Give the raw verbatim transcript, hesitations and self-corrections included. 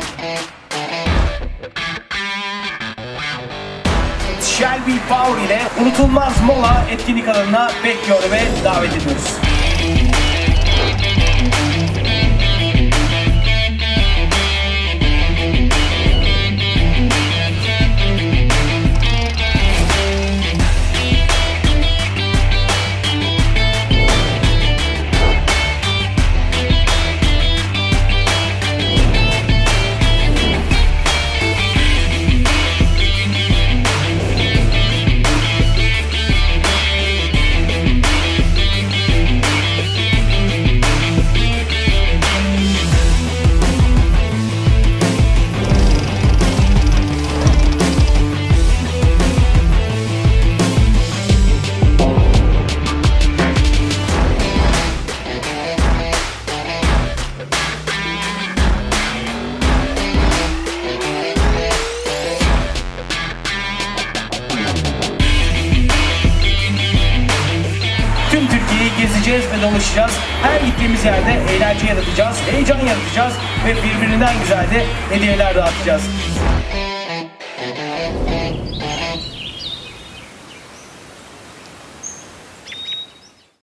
Shelby Power ile unutulmaz mola etkinlik alanına bekliyor ve davet ediyoruz. Tüm Türkiye'yi gezeceğiz ve dolaşacağız. Her gittiğimiz yerde eğlence yaratacağız, heyecan yaratacağız ve birbirinden güzel de hediyeler dağıtacağız.